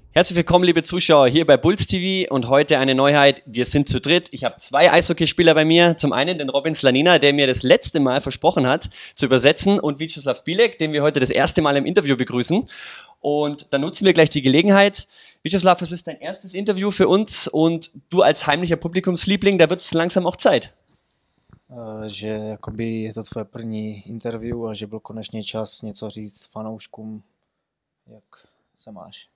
Herzlich willkommen, liebe Zuschauer, hier bei Bulls TV und heute eine Neuheit. Wir sind zu dritt. Ich habe zwei Eishockeyspieler bei mir. Zum einen den Robin Slanina, der mir das letzte Mal versprochen hat, zu übersetzen, und Vyacheslav Bilek, den wir heute das erste Mal im Interview begrüßen. Und dann nutzen wir gleich die Gelegenheit. Vyacheslav, es ist dein erstes Interview für uns und du als heimlicher Publikumsliebling, da wird es langsam auch Zeit. Že jakoby je to tvoje první interview a že byl konečně čas něco říct fanouškům, jak se máš.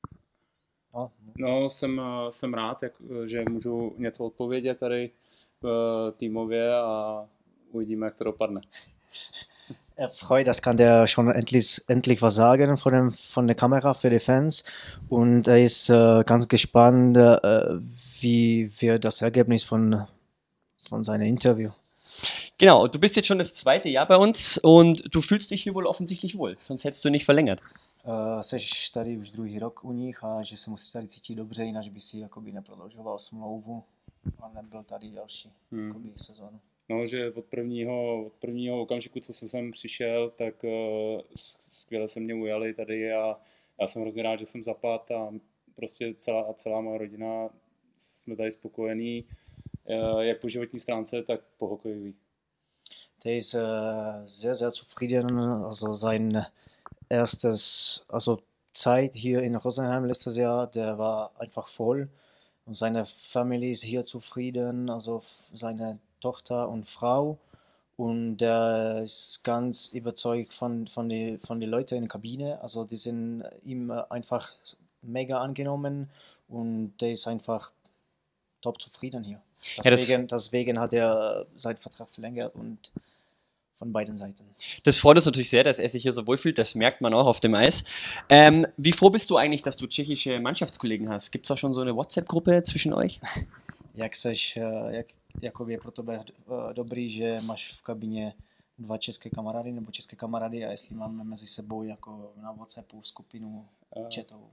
No, jsem rád, že můžu něco odpovědět tady týmově a uvidíme, jak to dopadne. Er freut, das kann der schon endlich was sagen von der Kamera für die Fans und er ist ganz gespannt, wie wird das Ergebnis von seinem Interview. Genau, du bist jetzt schon das zweite Jahr bei uns und du fühlst dich hier wohl offensichtlich wohl, sonst hättest du nicht verlängert. Seš tady už druhý rok u nich a že se musíš tady cítit dobře, jinak by si jakoby neprodloužoval smlouvu a nebyl tady další sezónu. No, že od prvního okamžiku, co jsem sem přišel, tak skvěle se mě ujali tady a já jsem hrozně rád, že jsem zapadl a prostě celá moje rodina jsme tady spokojení, jak po životní stránce, tak po hokejový. Der ist sehr, sehr zufrieden, also sein Zeit hier in Rosenheim letztes Jahr, der war einfach voll und seine Family ist hier zufrieden, also seine Tochter und Frau, und der ist ganz überzeugt von den Leuten in der Kabine, also die sind ihm einfach mega angenommen und der ist einfach top zufrieden hier. Deswegen hat er seinen Vertrag verlängert und von beiden Seiten. Das freut uns natürlich sehr, dass er sich hier so wohlfühlt. Das merkt man auch auf dem Eis. Wie froh bist du eigentlich, dass du tschechische Mannschaftskollegen hast? Gibt es auch schon so eine WhatsApp-Gruppe zwischen euch? Jak je pro tebe dobrý, že máš v kabině dva české kamarády nebo české kamarády a jestli máme mezi sebou jako na WhatsAppu skupinu chatovou?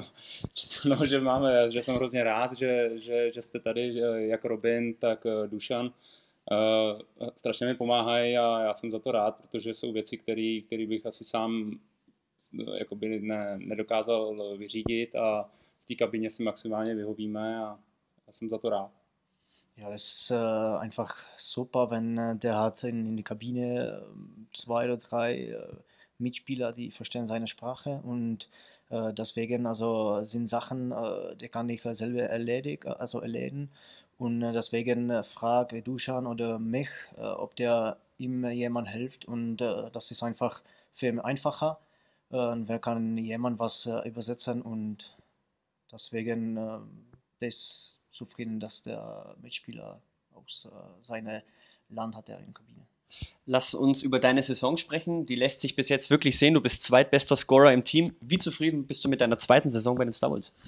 No, že jsem hrozně rád, že jste tady, jak Robin, tak Dušan. Strašně mi pomáhají a já jsem za to rád, protože jsou věci, které bych asi sám jakoby nedokázal vyřídit a v té kabině si maximálně vyhovíme a já jsem za to rád. Ja, das ist einfach super, wenn der hat in der Kabine 2 oder 3 Mitspieler, die verstehen seine Sprache und deswegen also sind Sachen, die kann ich selber erledigen und deswegen frage Dusan oder mich, ob der ihm jemand hilft und das ist einfach für ihn einfacher. Wer kann jemand was übersetzen und deswegen der ist zufrieden, dass der Mitspieler aus seinem Land hat, er in der Kabine. Lass uns über deine Saison sprechen. Die lässt sich bis jetzt wirklich sehen. Du bist zweitbester Scorer im Team. Wie zufrieden bist du mit deiner zweiten Saison bei den Star Wars?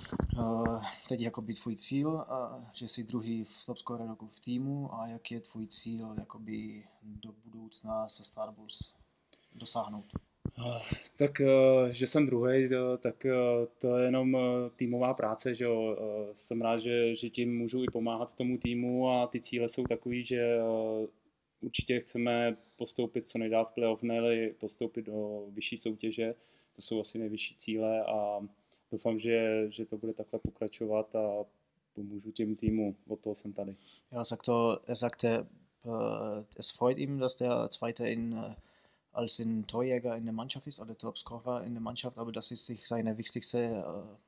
Teď jakoby tvůj cíl, že jsi druhý v top scorer v týmu a jak je tvůj cíl jakoby do budoucna se Star Wars dosáhnout? Tak, že jsem druhý, tak to je jenom týmová práce, že jo. Jsem rád, že tím můžu i pomáhat tomu týmu a ty cíle jsou takový, že určitě chceme postoupit co nejdál v playoff, ne postoupit do vyšší soutěže, to jsou asi nejvyšší cíle a doufám, že to bude takhle pokračovat a pomůžu tím týmu, od toho jsem tady. Ja, er sagte, es freut ihm, dass der Zweite als ein Torjäger in der Mannschaft ist, oder Topscorer in der Mannschaft, aber das ist seine wichtigste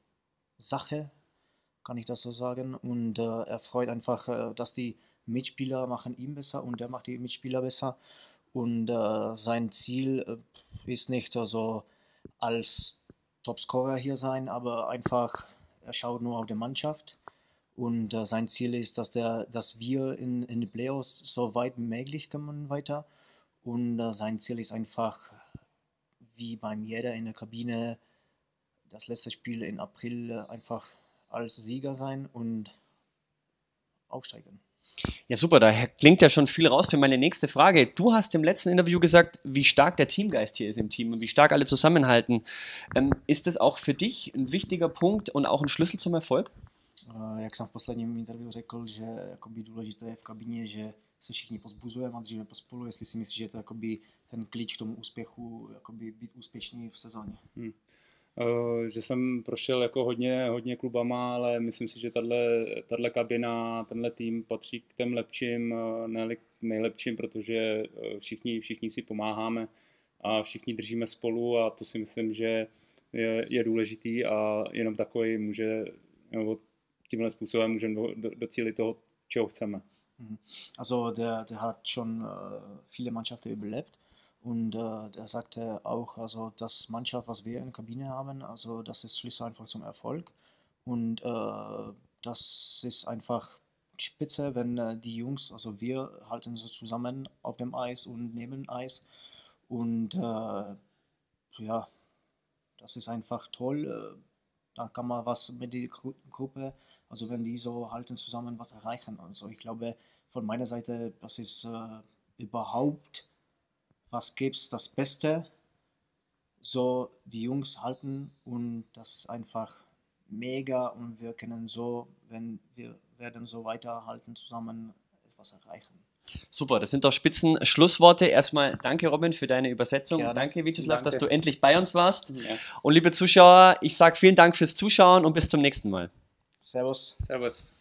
Sache, kann ich das so sagen. Und er freut einfach, dass die Mitspieler machen ihn besser und er macht die Mitspieler besser. Und sein Ziel ist nicht also als Topscorer hier sein, aber einfach, er schaut nur auf die Mannschaft. Und sein Ziel ist, dass wir in den Playoffs so weit wie möglich kommen weiter. Und sein Ziel ist einfach, wie beim jeder in der Kabine, das letzte Spiel im April einfach als Sieger sein und aufsteigen. Ja, super, da klingt ja schon viel raus für meine nächste Frage. Du hast im letzten Interview gesagt, wie stark der Teamgeist hier ist im Team und wie stark alle zusammenhalten. Ist das auch für dich ein wichtiger Punkt und auch ein Schlüssel zum Erfolg? Jak jsem v posledním interview řekl, že jakoby důležité je v kabině, že se všichni pozbuzujeme a držíme pospolu, jestli si myslíš, že to je jakoby ten klíč k tomu úspěchu, jakoby být úspěšný v sezóně. že jsem prošel jako hodně klubama, ale myslím si, že tahle kabina, tenhle tým patří k těm lepším, ne nejlepším, protože všichni si pomáháme a všichni držíme spolu a to si myslím, že je důležitý a jenom takový může, nebo tímhle způsobem můžeme docílit toho, čeho chceme. Also der hat schon viele Mannschaften überlebt und der sagte auch, also das Mannschaft, was wir in der Kabine haben, also das ist Schlüssel einfach zum Erfolg und das ist einfach spitze, wenn die Jungs, also wir halten so zusammen auf dem Eis und neben dem Eis und ja, das ist einfach toll. Da kann man was mit der Gruppe, also wenn die so halten zusammen, was erreichen. Also ich glaube, von meiner Seite, das ist überhaupt, was gibt's, das Beste. So die Jungs halten und das ist einfach mega und wir können so, wenn wir werden so weiterhalten, zusammen etwas erreichen. Super, das sind doch spitzen Schlussworte. Erstmal danke, Robin, für deine Übersetzung. Gerne. Danke, Vyacheslav, Danke. dass du endlich bei uns warst. Ja. Und liebe Zuschauer, ich sage vielen Dank fürs Zuschauen und bis zum nächsten Mal. Servus. Servus.